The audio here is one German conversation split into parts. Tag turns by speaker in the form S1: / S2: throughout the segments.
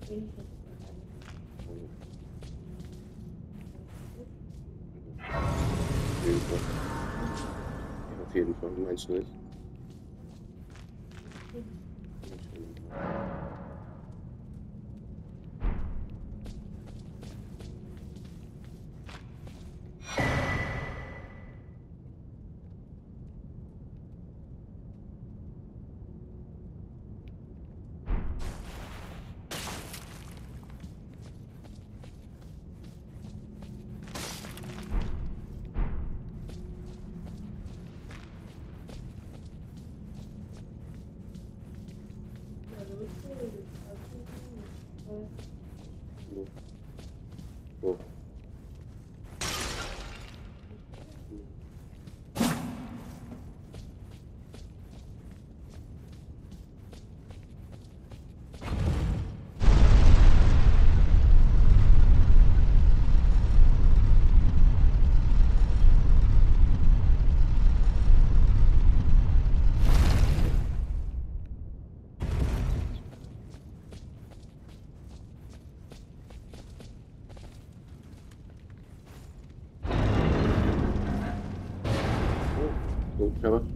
S1: Auf jeden Fall. Ja, auf jeden Fall. Meinst du nicht? Wo? So, schau mal.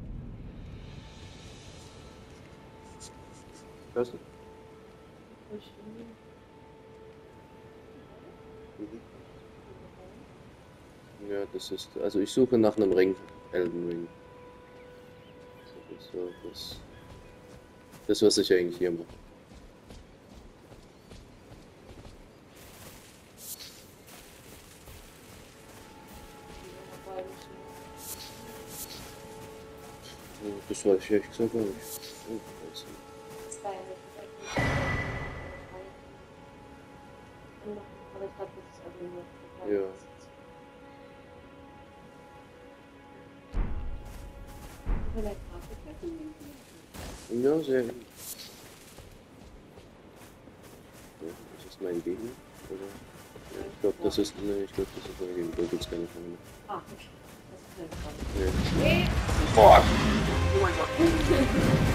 S1: Hörst du? Ja, das ist. Also ich suche nach einem Ring. Elden Ring. Das ist so das, was ich eigentlich hier mache. Das weiß ich ehrlich gesagt gar nicht. Oh, also. Ja. Ja, sehr gut. Ja, das ist mein Gegner, oder? Ja, ich glaube, das ist. Ne, ich glaube, das ist mein Gegner. Da gibt's keine Feinde.
S2: Ah, okay. Das ist
S1: Ja.
S2: nee.
S1: Boah! Oh mein Gott!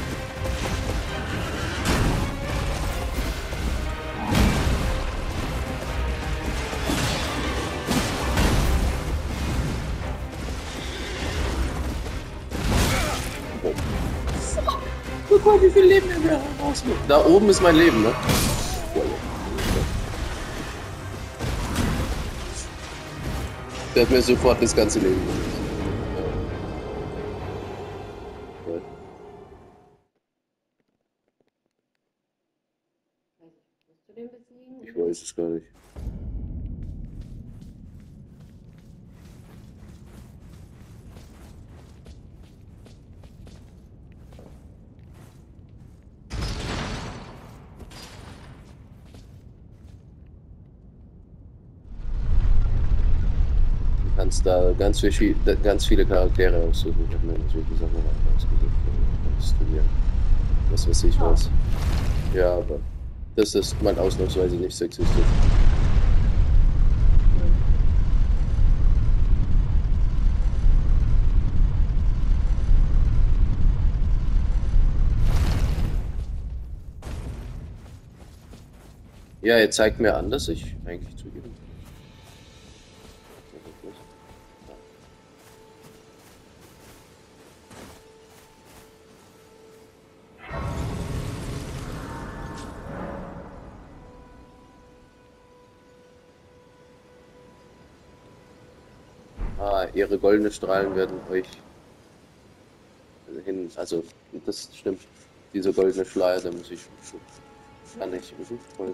S1: Guck mal, wie viel Leben er mir rausnimmt. Da oben ist mein Leben, ne? Der hat mir sofort das ganze Leben genommen.
S2: Musst du den besiegen?
S1: Ich weiß es gar nicht. Du kannst da ganz viele Charaktere aussuchen. Ich habe mir natürlich die Sachen auch ausgesucht. Kannst du dir das, was ich weiß. Ja, aber das ist mal ausnahmsweise nicht sexistisch. Ja, er zeigt mir an, dass ich eigentlich zu jedem. Ah, ihre goldenen Strahlen werden euch also das stimmt. Dieser goldene Schleier, da muss ich kann ich folgen.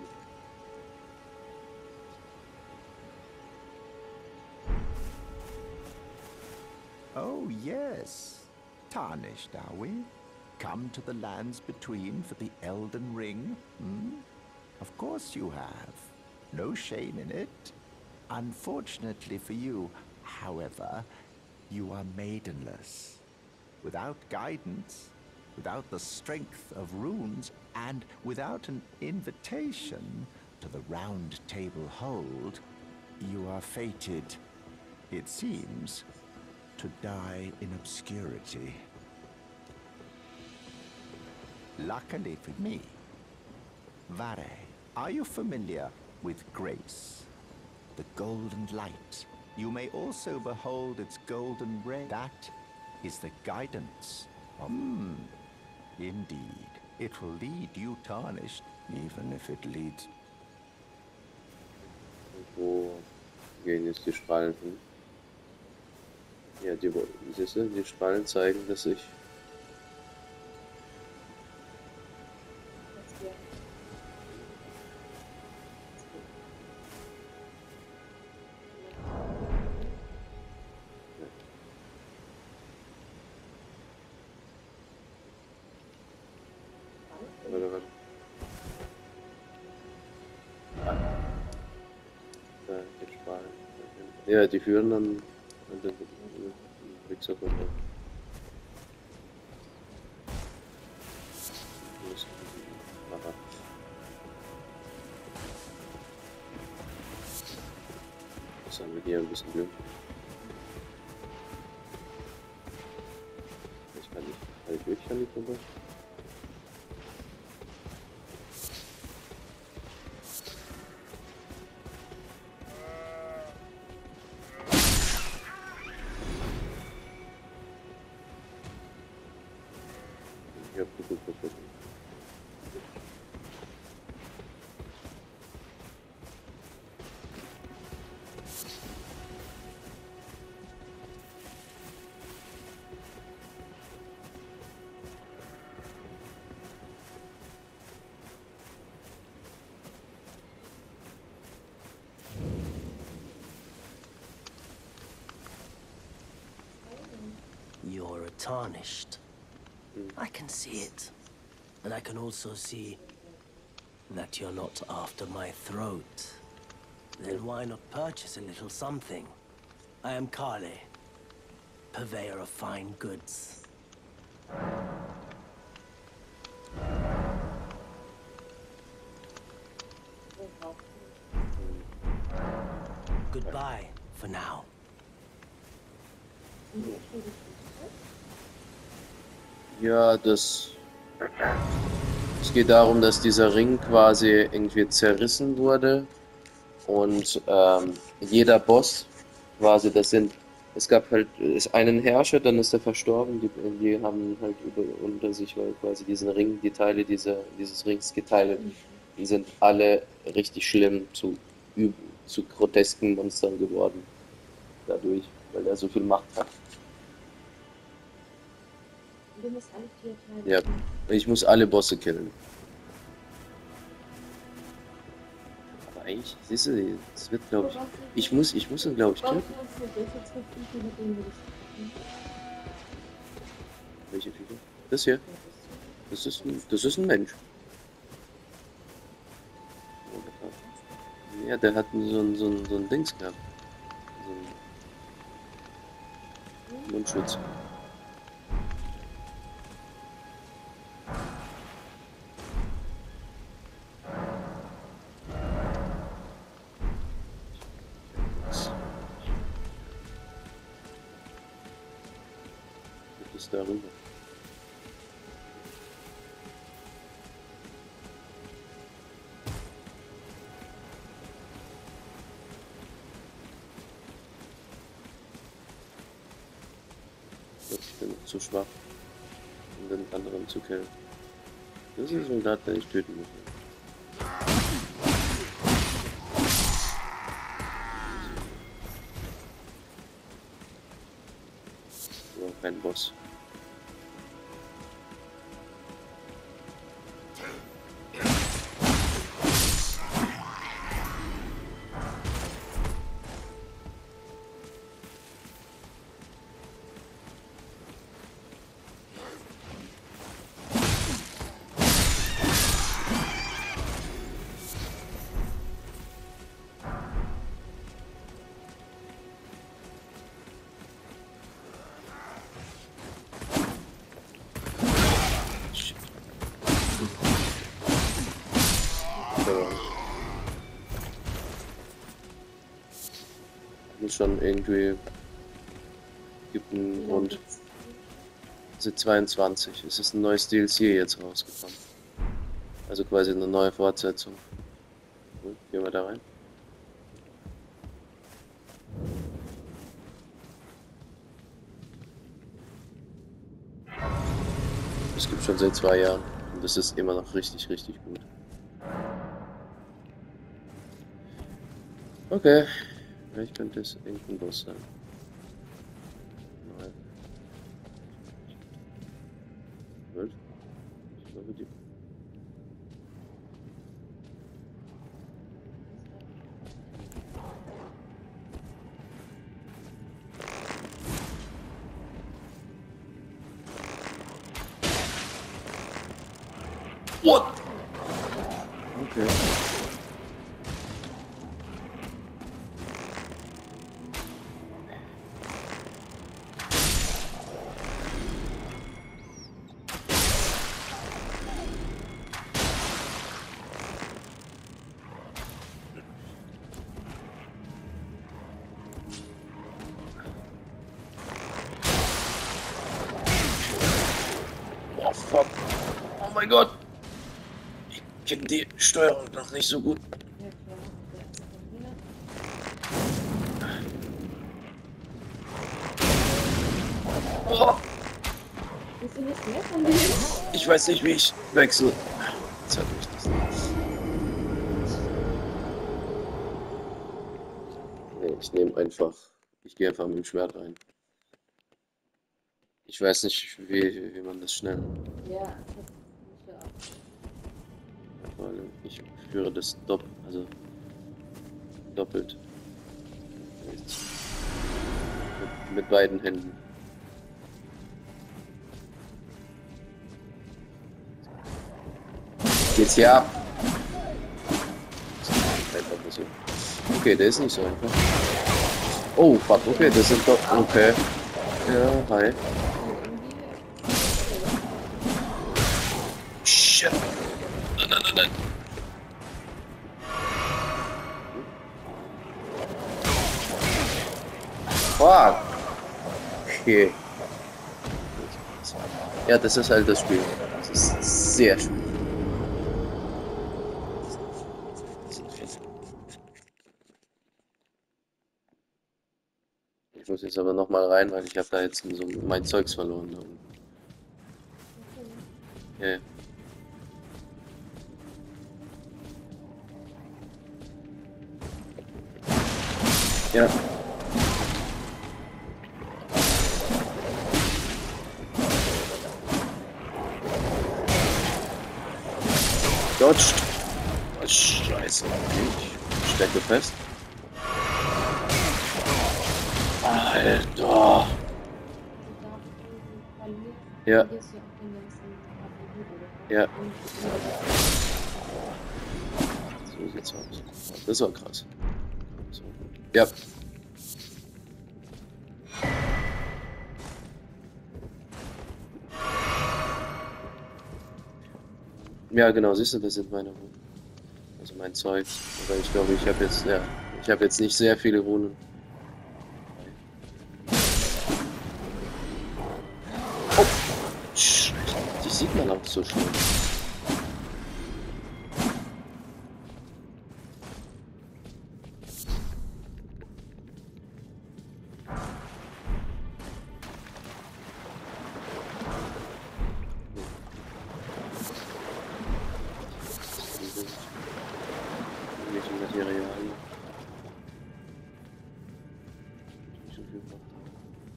S3: Oh, yes. Tarnished, are we? Come to the lands between for the Elden Ring? Hmm? Of course you have. No shame in it. Unfortunately for you, however, you are maidenless. Without guidance, without the strength of runes, and without an invitation to the Round Table Hold, you are fated, it seems, to die in obscurity. Luckily for me, Vare, Are you familiar with grace? The golden light. You may also behold its golden ray. That is the guidance of... Indeed. It will lead you tarnished, even if it leads...
S1: Wo gehen jetzt die Strahlen hin? Ja, siehst du, die Strahlen zeigen, dass ich... Warte. Da, die Strahlen. Ja, die führen dann den Mixer runter. Das haben wir hier ein bisschen Glück. Ich kann nicht durch, kann ich runter. Ja, gut.
S4: You're tarnished. I can see it. And I can also see that you're not after my throat. Then why not purchase a little something? I am Kale, purveyor of fine goods. Goodbye for now.
S1: Ja, es geht darum, dass dieser Ring quasi irgendwie zerrissen wurde und jeder Boss quasi, es gab halt einen Herrscher, dann ist er verstorben, die haben halt unter sich quasi diesen Ring, die Teile dieses Rings geteilt, die sind alle richtig schlimm zu grotesken Monstern geworden, dadurch, weil er so viel Macht hat.
S2: Du musst alle 4 Teile.
S1: Ja, ich muss alle Bosse killen. Aber eigentlich, siehst du, das wird, glaube ich, ich muss ihn, glaube ich, töten. Welche Figur? Das hier? Das ist ein Mensch. Ja, der hat so ein Dings gehabt. So ein Mundschutz. Darüber. Ich bin zu schwach, um den anderen zu killen. Das ist ein Soldat, den ich töten muss. So, kein Boss. Schon irgendwie gibt einen Grund. Also 22. Es ist ein neues DLC jetzt rausgekommen. Also quasi eine neue Fortsetzung. Gehen wir da rein. Das gibt schon seit 2 Jahren. Und das ist immer noch richtig, richtig gut. Okay. Vielleicht könnte es irgendein Boss sein. Nein. Was? Ich glaube, die... What? Okay. Oh fuck. Oh mein Gott. Ich kenne die Steuerung noch nicht so gut.
S2: Ja, klar.
S1: Oh,
S2: Willst du nicht mehr von dir?
S1: ich weiß nicht, wie ich wechsle. Jetzt hat mich das. Nee, ich nehme einfach. Ich gehe einfach mit dem Schwert rein. Ich weiß nicht, wie man das schnell.
S2: Ja, das ist nicht so ab.
S1: Vor allem, ich führe das doppelt. Mit beiden Händen. Geht's hier ab? Einfach so. Okay, der ist nicht so einfach. Oh, fuck, okay, das sind doch. Okay. Ja, hi. Shit. Nein. Fuck. Okay. Ja, das ist halt das Spiel. Das ist sehr schön. Ich muss jetzt aber noch mal rein, weil ich habe da jetzt so mein Zeugs verloren. Ja. Ja. Dodged. Oh, Scheiße. Okay, ich stecke fest. Alter. Ja. Ja. So sieht's aus. Das war krass. Ja. Ja, genau, siehst du, das sind meine Runen. Also mein Zeug. Aber ich glaube, ich habe jetzt nicht sehr viele Runen. Oh! Scheiße, die sieht man auch so schnell. Materialien. Nicht so viel gemacht haben.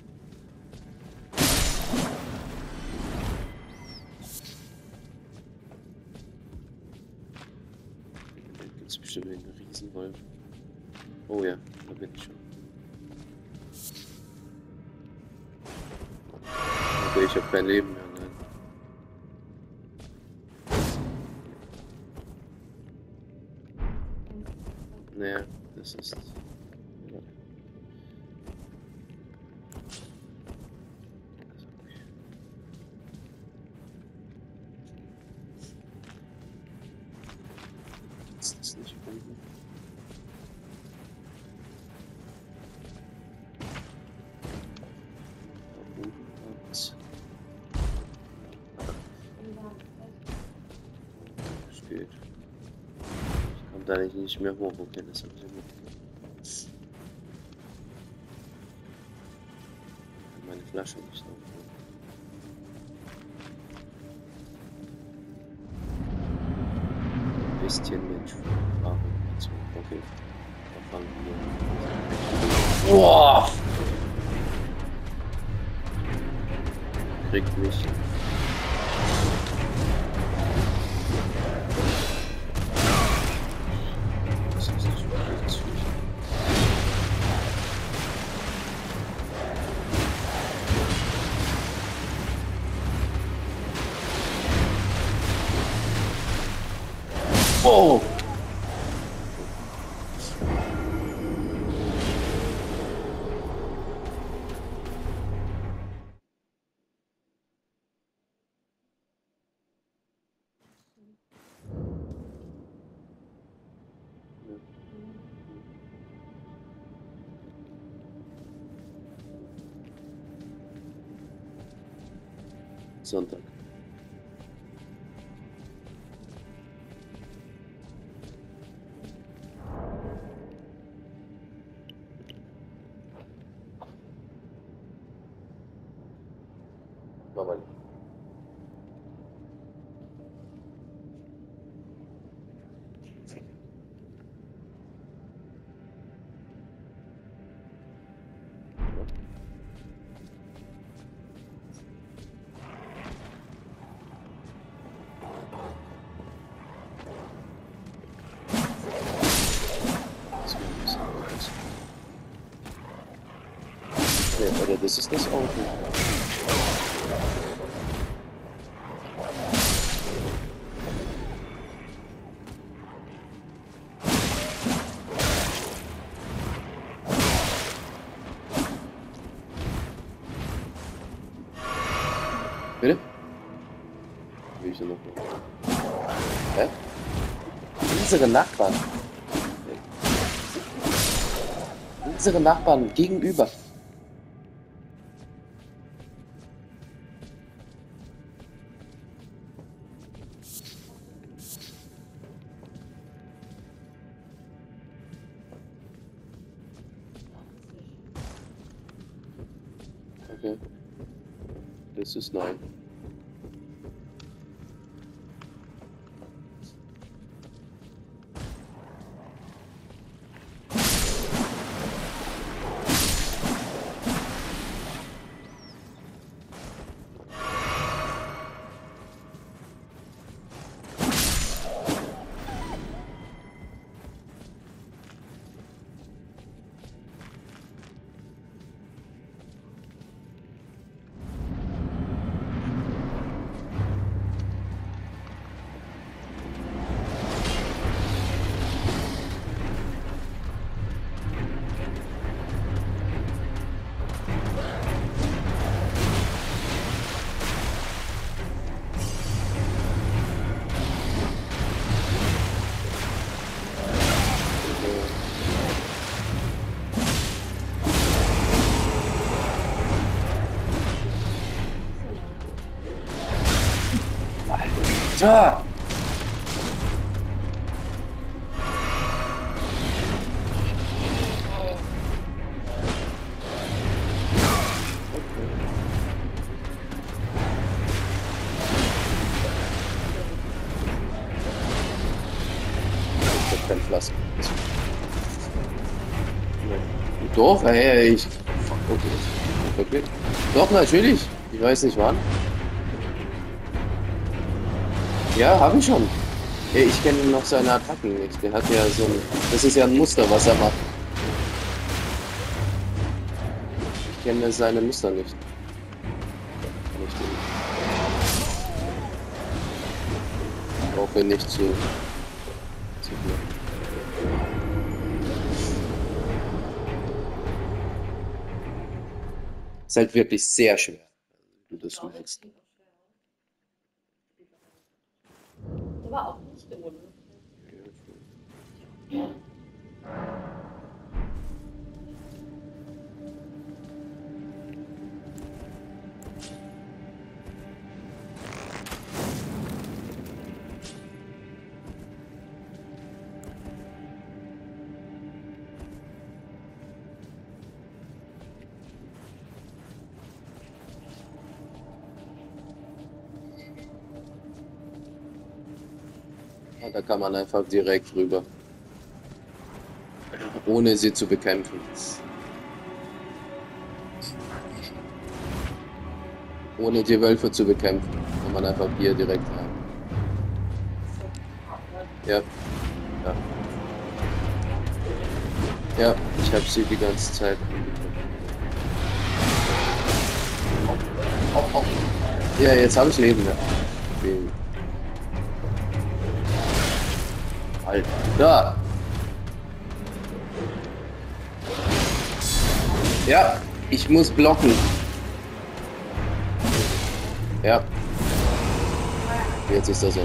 S1: Da gibt es bestimmt einen Riesenwolf. Oh ja, da bin ich schon. Okay, ich habe kein Leben mehr, nein. Naja, das ist... Ja. Das ist nicht unten. Da oben hat's. Das geht. Ich kann kommt eigentlich nicht mehr hoch. Okay, das habe ich ja mitgekriegt. Meine Flasche nicht noch. Bestienmensch. Ah, okay. Dann fangen wir. Boah! Kriegt mich. Das ist nicht wirklich süß. Oh! Sonntag. Mama. Ja, oder das ist das Auto. Bitte? Wie ich denn noch? Hä? Unsere Nachbarn. Unsere Nachbarn gegenüber. Okay. Das ist nein. Alter! Ich hab keine Flaschen. Doch, ey, ich. Fuck, okay. Okay. Doch, natürlich. Ich weiß nicht wann. Ja, habe ich schon. Ja, ich kenne noch seine Attacken nicht. Der hat ja so ein. Das ist ja ein Muster, was er macht. Ich kenne seine Muster nicht. Ich hoffe nicht zu viel. Ist halt wirklich sehr schwer, wie du das merkst.
S2: Aber auch nicht ohne.
S1: Und da kann man einfach direkt rüber. Ohne sie zu bekämpfen. Ohne die Wölfe zu bekämpfen. Kann man einfach hier direkt rein. Ja. Ja. Ja, ich habe sie die ganze Zeit angegriffen. Ja, jetzt habe ich Leben mehr. Alter. Ja, ich muss blocken. Ja. Jetzt ist das so.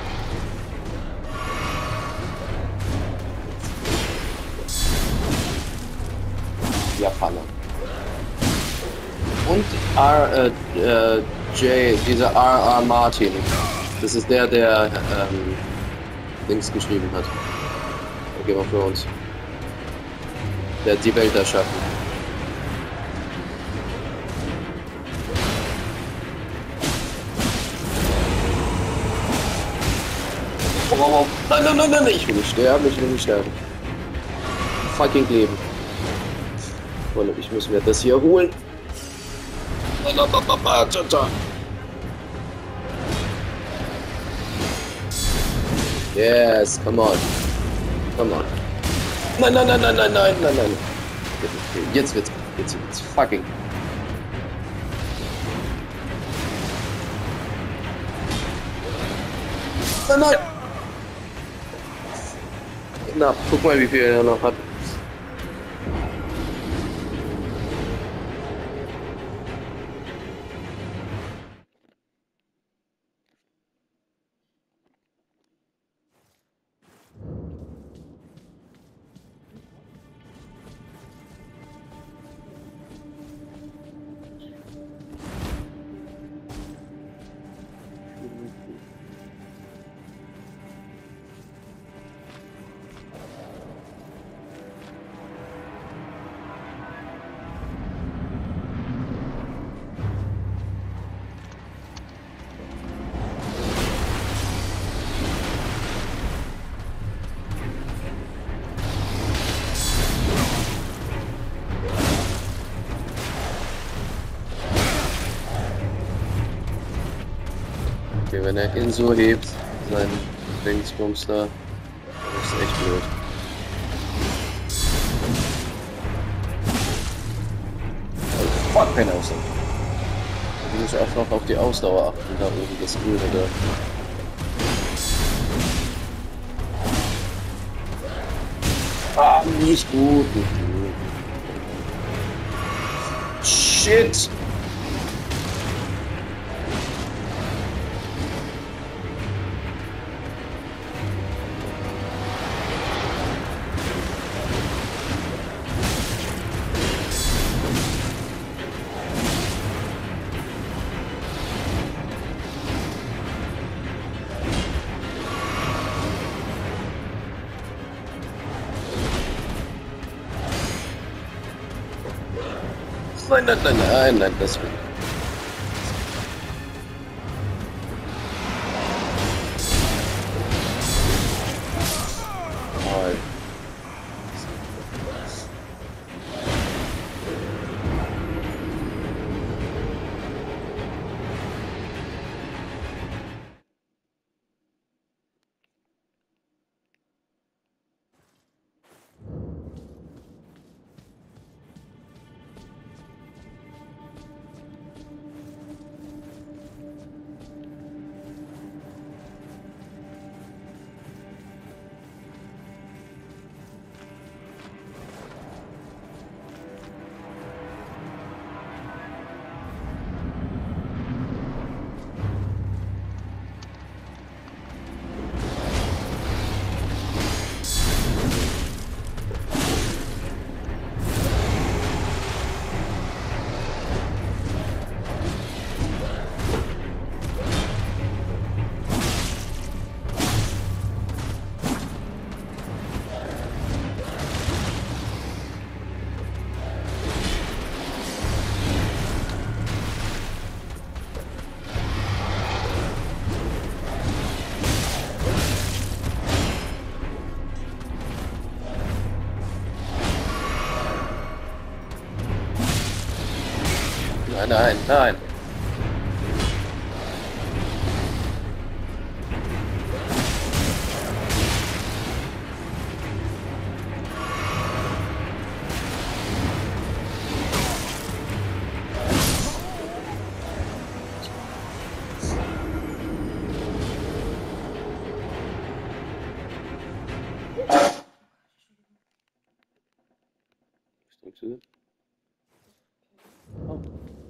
S1: Japaner. Und dieser R.R. Martin. Das ist der Dings geschrieben hat. Game of Thrones. Der hat die Welt erschaffen. Oh, nein, ich will nicht sterben, Fucking leben. Und ich muss mir das hier holen. Yes, come on. Nein. Jetzt wird's fucking. Nein. Na, guck mal, wie viel er noch hat. Okay, wenn er ihn so hebt, sein Dingsbums da, das ist echt blöd. Oh, fuck, keine Ausdauer. Ich muss einfach auf die Ausdauer achten, da oben das Grüne da. Ah, nicht gut. Shit! Nein, das will ich. Nein, nein, nein. Oh.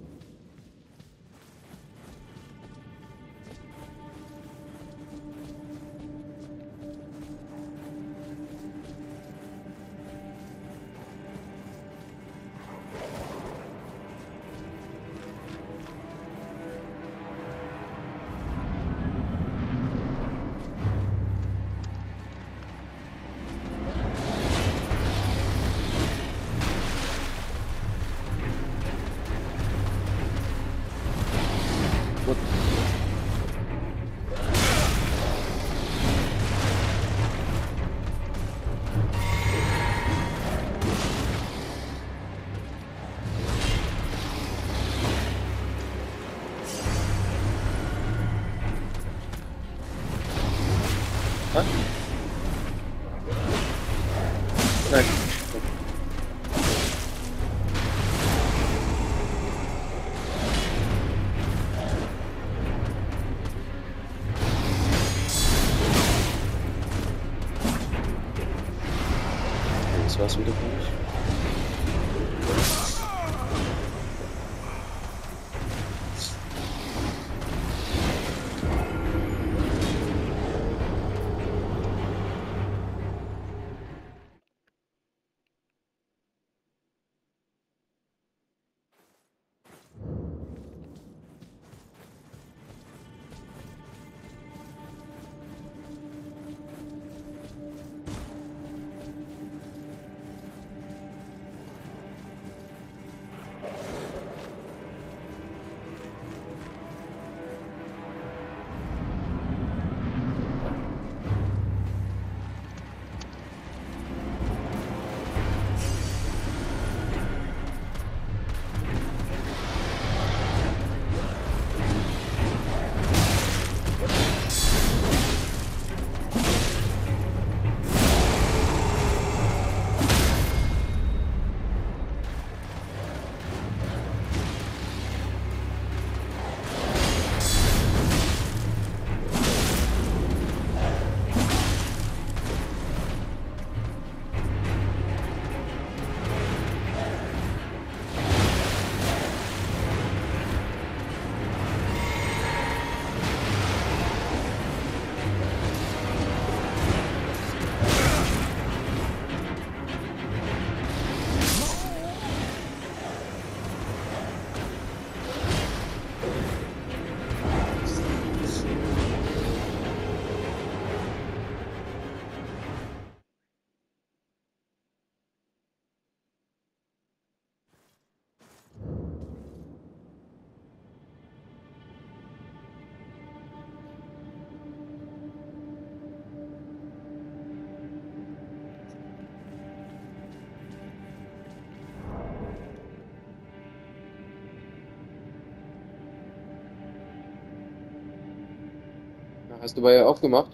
S1: Was? Nein. Das war's wieder für mich. Hast du bei ihr aufgemacht?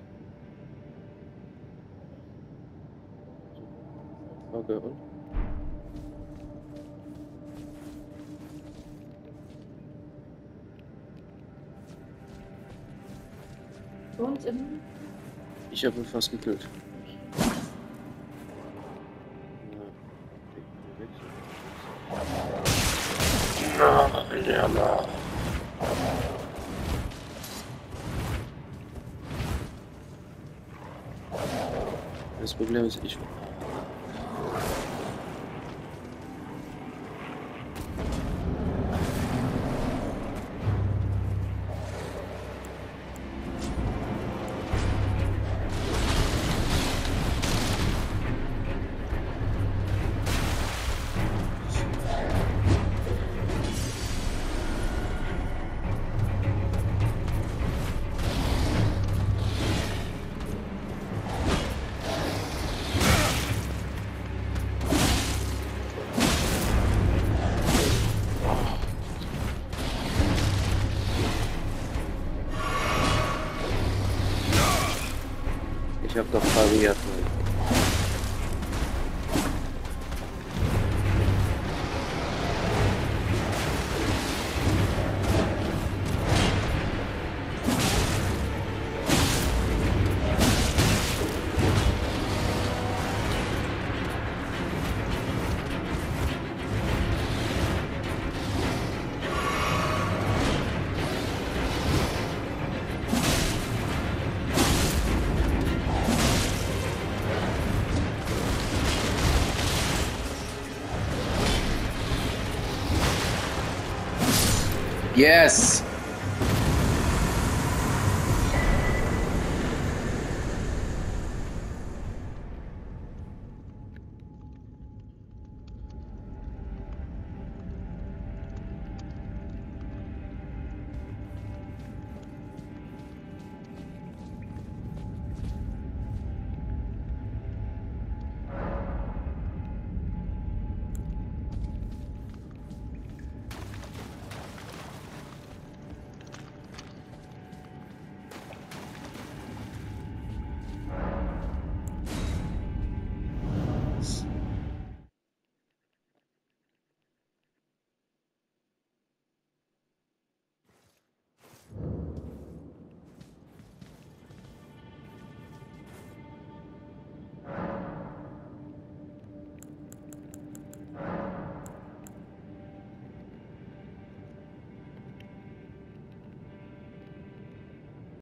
S1: Okay, und?
S2: Und im.
S1: Ich habe ihn fast gekillt. Ja, das Problem ist, ich... Ich hab doch pariert, Mann. Yes!